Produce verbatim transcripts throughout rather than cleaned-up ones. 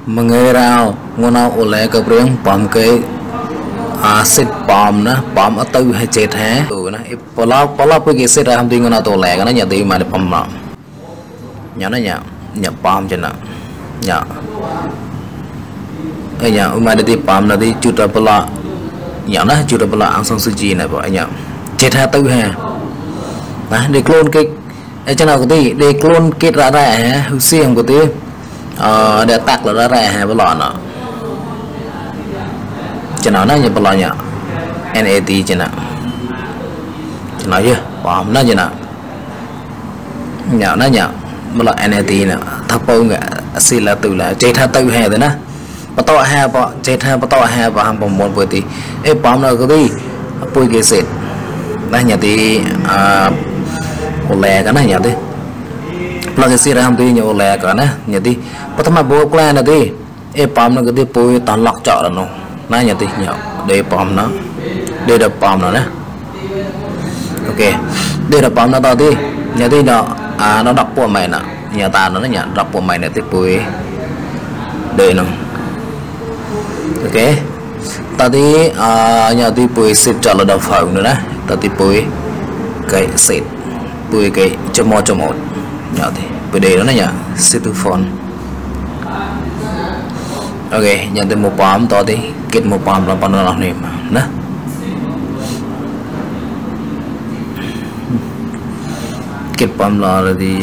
mengenai rau ngono oleh ke priang pam ke aset pam na pam atau hecet he tu na pola pola pergi set ham tu ngono tu oleh kan nya tu mana pam na nya na nya nya pam cina nya eh nya umai di pam na di juta pola nya na juta pola angsang suji na bo nya cet ha tu he nah di klon ke eh cina ko ti di klon ke ra ra he siang ko ti ờ để tắt là ra ra hai bờ lò nọ cho nó nói như bờ lò nhá en a tê cho nó cho nó chứ bỏ nó như nào nhỏ nó nhỏ bờ lò en a tê nè thắp bông cả xí là từ là chơi tha từ hè rồi nè bắt tao hè bỏ chơi tha bắt tao hè bỏ hàng bông một buổi thì ê bấm nó cái gì bôi cái sệt đây nhà thì à lẹ cái này nhà thì lagi sih raham tu nyawa lek kan eh jadi pertama bawa klan nanti eh pam nak nanti pui tanlak cak lah no nah jadi nyawa dari pam na dari dah pam na nah oke dari dah pam na tadi jadi nó à nó đọc của mày nè nhà ta nó nhận đọc của mày này thì pui đây nó oke tadi à nhà thì pui xịt cak là đọc phẳng nữa nè tadi pui cái xịt pui cái chấm một chấm một nhỏ thì bữa đây đó nè nhá phone ok nhận thêm một bom to đi kết một bom là bao nhiêu này mà nè kết bom là thì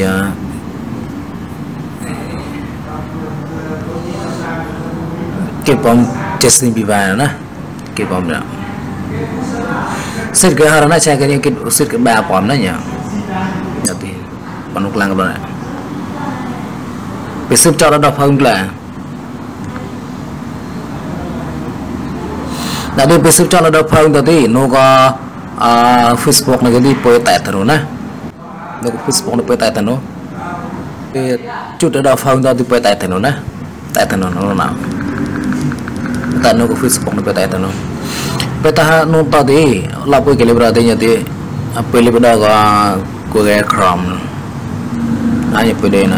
kết bom testing bị vài nữa kết bom nữa xịt cái hàng nó chạy cái những cái xịt cái ba bom đó nhá thì panuk lang ba besok cara dah faham lah jadi besok cara dah faham tadi noga Facebook nak jadi poin tak terus na noga Facebook nak poin tak terus cut dah faham tadi poin tak terus na tak terus no na tak noga Facebook nak poin tak terus petah no tadi lapor kali berarti jadi apa lebih dah ga Google Chrome hanya pada na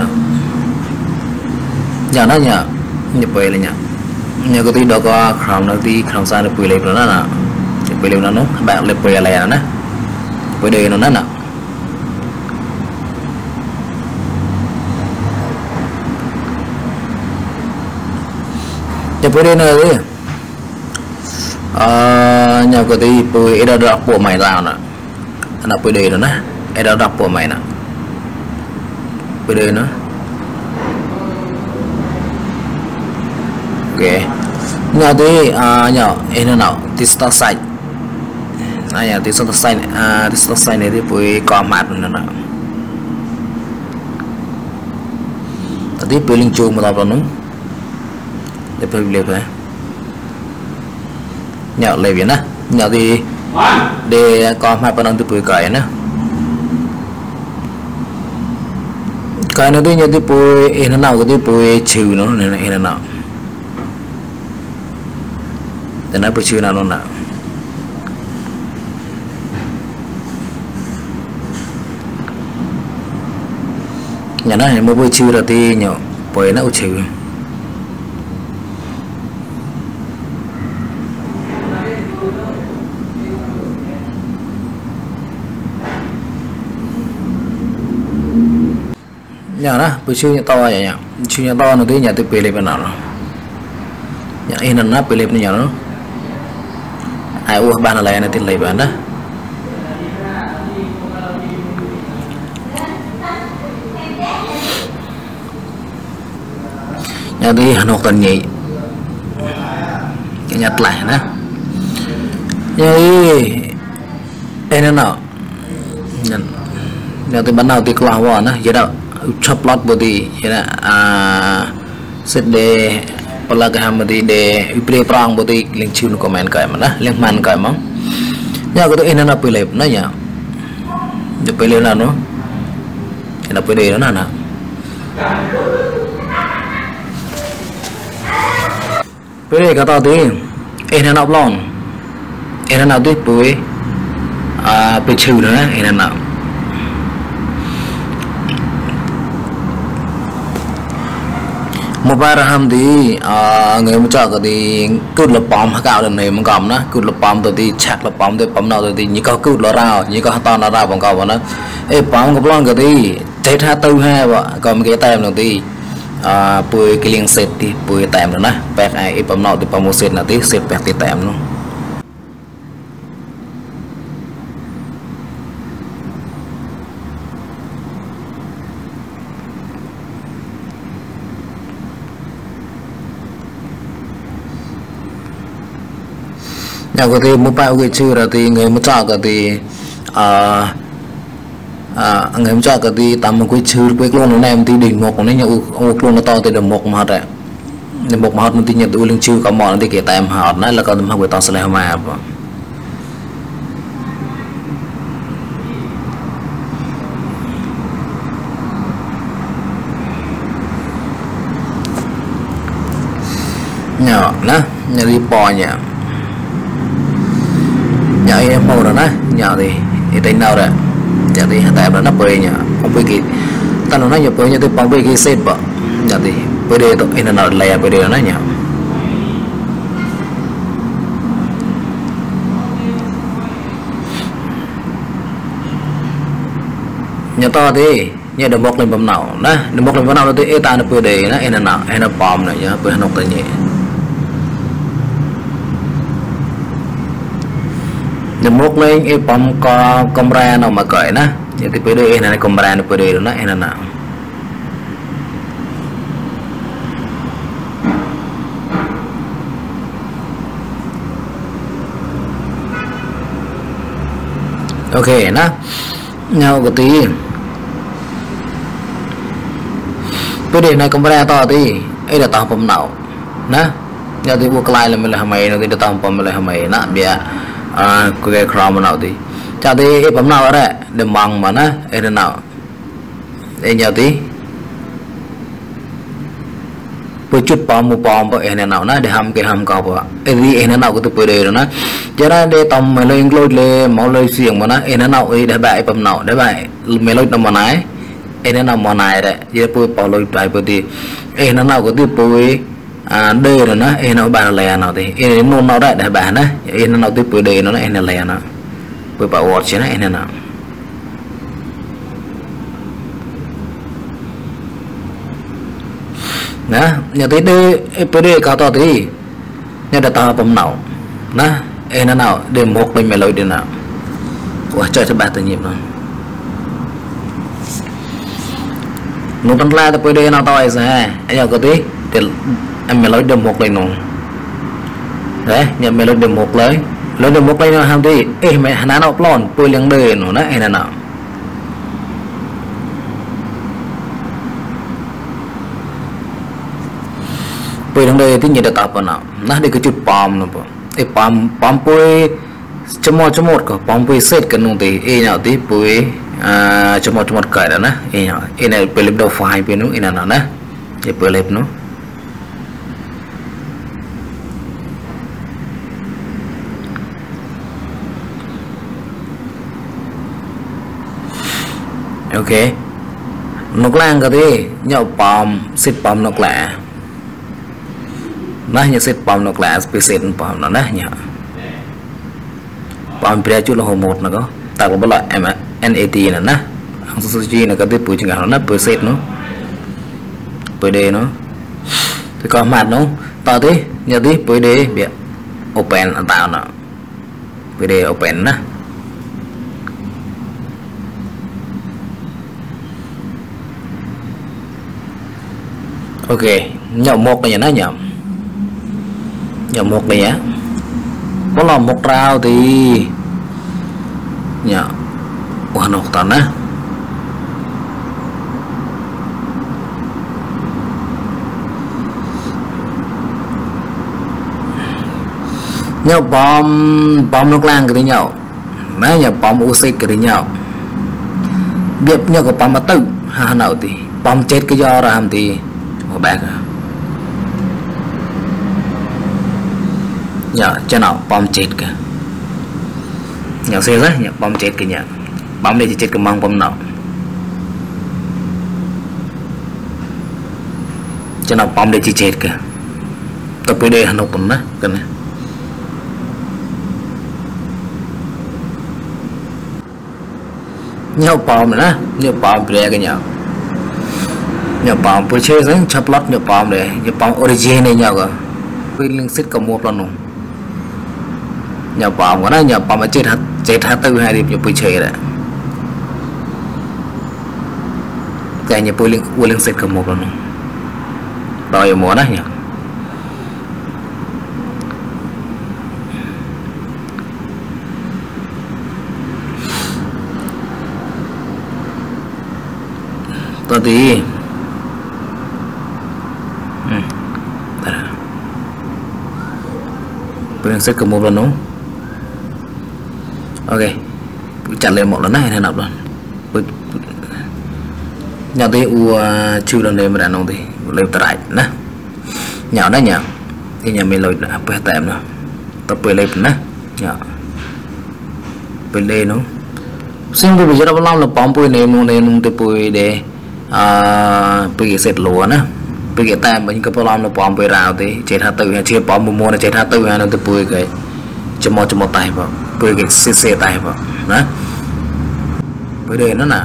jangan hanya hanya pada nya nya ko tidak ko Chrome nanti Chrome sana pilih pada na pilih na no bạn le pada lain na pada no na na ya pada na đi à nya ko ti pada ada dak po mai lao na anak pada no na ada dak po mai na pada no oke nhà thì à nhỏ em nào thì start site à nhà thì start site à thì start site này thì phải có mặt nữa nè tadi pilih chung mà tao nói để phải liệp này nhỏ liệp vậy nè nhỏ thì để có mặt bên ông thì phải cởi nè cái nó thì nhà thì phải em nào cái thì phải chịu nó này em nào dan apa sih nak nak nhà nó hay mua bôi chư là thì nhỏ bôi nó chư nhà nó bôi chư nhà to vậy nhỉ chư nhà to nó thì nhà thì bê bên nào nhà in nó bê bên nhà nó ai uah ban lain nanti lagi ban dah jadi hanok tan nhị cái nhặt lại nè jadi ini nào nhận từ ban đầu thì qua vào nè vậy đó chop lot body vậy đó à set de pola ke hamadi de ipre prang bodi link chun comment kai mana link man kai mang nya ko to ina na pile na nya de pile na no ina pile na na pile ka ta ti ina na blon ina na ti pui à pe chu na ina na một vài ham thì người một chỗ thì cứ lập bom cao lần này mình cầm nó cứ lập bom tôi thì chặt lập bom tôi bom nào tôi thì như có cứ lo ra như có to nó ra bằng cầu nó ê bom cái lon cái thì thấy ha tư ha vợ còn cái tem đầu thì bùi cái liên xịt thì bùi tem rồi nè bẹt ai bom nào thì bom một xịt là tí xịt bẹt thì tem luôn nhà có thể một bao cái chữ là thì người một trò cái thì à à người một trò cái thì tầm một cái chữ cái luôn nó em thì đỉnh một nó nhau một luôn nó to thì được một mà đấy một mà nó thì nhận được lương chữ có món thì kể tại em họ nó là còn một cái to sẽ là mà nhỏ nè nhà đi bò nhỉ nhỏ em màu rồi nè nhỏ thì thì tên nào rồi giờ thì tại nó bơi nhỉ không biết gì ta nói nhập bơi như tôi bằng bơi cái set bờ giờ thì bơi đây tôi in nó lẻ bơi đây nó nhỉ nhà to thì nhà được một lên bầm nào nè được một lên bầm nào thì ta nó bơi đây nó in nó in nó bom này nhá bơi nó tới nhỉ một lên cái bom có camera nào mà cởi nè thì bây giờ này camera nó bây giờ nó em nào ok nè nhau cái tí bây giờ này camera to thì ấy là to bom nào nè nhau thì buộc lại là mình là mày nó thì to bom là mày nè bia à cái chrome nào thì chả thì bấm nào đấy để mong mà nó em nào để nhau tí bữa chút bom một bom vậy em nào nó để hầm cái hầm cầu vậy em đi em nào có từ bữa đây rồi nó cho nên để tầm mày lên lôi lên máu lên xiềng mà nó em nào ấy để bài bấm nào để bài mày lôi tầm mà này em nào mà này đấy giờ bữa bỏ lôi bài bữa đi em nào có từ bữa à đây rồi nó em nó bàn lè nào thì em nó nó đại đại bản đấy em nó tiếp bữa đây nó em là lè nó bữa bảo watch chứ này em nào nè nhà tí đi bữa đây cao to tí nhà đã to bấm nào nè em nó nào để một lên mày lôi đi nào ủa chơi cho bạn tự nhiên rồi nó tăng la tới bữa đây nào to ấy sao anh nhớ có tí để em mày lấy được một lên nòng đấy nhận mày lấy được một lấy lấy được một lên nó ham đi ê mày hắn nào plon bơi liền đời nó đấy anh nào bơi liền đời thì nhớ được tập nào nó đi cái chút bom nó ê bom bom bơi chấm một chấm một cả bom bơi set cái nòng thì ê nào tí bơi à chấm một chấm một cởi đó nè ê nào ê này bơi lên đầu phải bên nó ê nào nè để bơi lên nó ok nó lang cái gì nhau bom xịt bom nó lạ nó như xịt bom nó lạ xịt bom nó nè nhỉ bom bia chút là hồ một nó có tạo có loại em en a tê này nè hàng số sushi là cái tiếp bùi chừng nào nó bữa xịt nó bữa đề nó thì còn mặt nó to tí nhớ tí bữa đề bị open tạo nó bữa đề open nè ok nhậu một này nó nhậu nhậu một này nhá có là một rau thì nhậu hoàn hộp tận á nhậu bom bom nước lang cái đi nhậu mấy nhậu bom oxy cái đi nhậu biết nhậu cái bom mà tự hà nào thì bom chết cái do ra làm thì một bạn nhờ cho nào bom chết kìa nhờ xe rất nhờ bom chết kìa nhờ bom đây chỉ chết cái mong bom nào cho nó bom để chi chết kìa tập về đây nó cũng đó cái này nhau bom nữa nhau bom về cái nhau nhau bom bữa chơi giống chắp lót nhau bom để nhau bom origin này nhau cơ với linh xích cầm mua lần nhau bom của nó nhau bom mà chết hết chết hết từ hai điểm nhau bữa chơi đấy cái nhau bữa linh bữa linh xích cầm mua lần đòi mua đó nhỉ tadi hmm. Bên sẽ cầm một lần đúng ok chặt lên một lần này thế nào luôn nhà tí u chưa lần này mà đàn ông thì lên tại nè nhỏ đó nhỏ thì nhà mình lôi phải tạm nữa tập về lên nè nhỏ về lên nó xem tôi bây giờ đâu lâu là bom bùi này mua này mua từ bùi để à bây giờ lúa nè bây giờ ta mình có bao lâu bom bùi rào thì chạy thả từ chia bom mua mua là chạy thả từ hay là từ bùi cái cho một cho một tay vào bùi cái xe xe tay vào đó bùi đây nó nè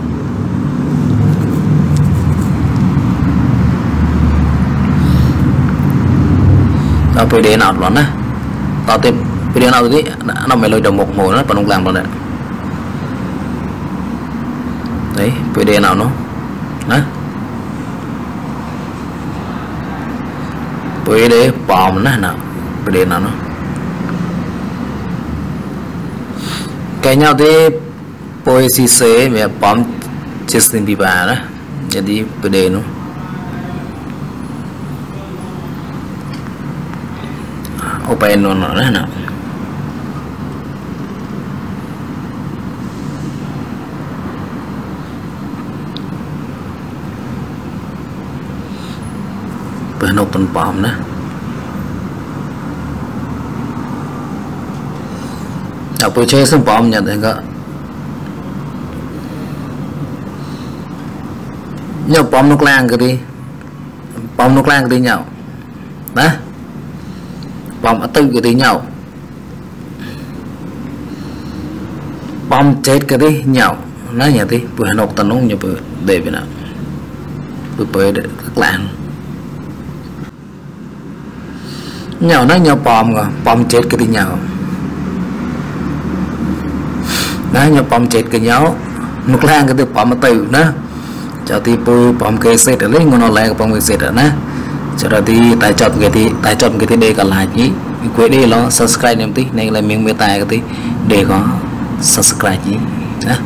đó bùi đây nào luôn nè tao tìm bùi đây nào thì nó mới lôi được một mùa nó còn không làm được đấy đấy bùi đây nào nó đó bùi đây bom nó nào bùi đây nào nó cái nhau thì bùi xì xế mẹ bom chết sinh bị bà đó jadi bùi đây nó open nó nó nào nó tuần bom đó ở buổi chơi xong bom nhận thấy có nhau bom nước lang cái đi bom nước lang cái đi nhau đó bom ở tư cái đi nhau bom chết cái đi nhau nói nhà đi buổi nộp tần nó như bữa để về nào bữa bữa để các làng nhau nó nhau bom rồi bom chết cái đi nhau nó nhau bom chết cái nhau nước lang cái từ bom mà từ nữa cho thì bôi bom cái xe để lấy ngon nó lại bom cái xe đó nè cho ra thì tại chọn cái thì tại chọn cái thì đây còn lại nhỉ quên đi nó subscribe em tí này là miếng mê tài cái tí để có subscribe nhỉ đó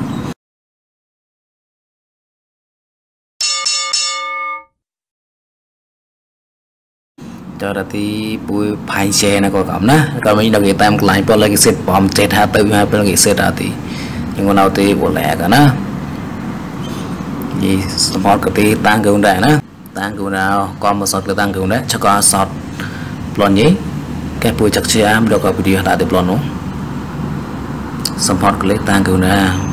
cho ra thì bùi phai xe này có cảm nè còn mình đừng nghĩ tam lại bao lấy cái set bom chết hai từ hai bao cái set ra thì nhưng mà nào thì bộ lẻ cả nè gì support cái tí tăng cường đại nè tăng cường nào còn một sọt cái tăng cường đấy cho có sọt lon nhí cái bùi chắc chia được có video đã được lon đúng support cái tăng cường nè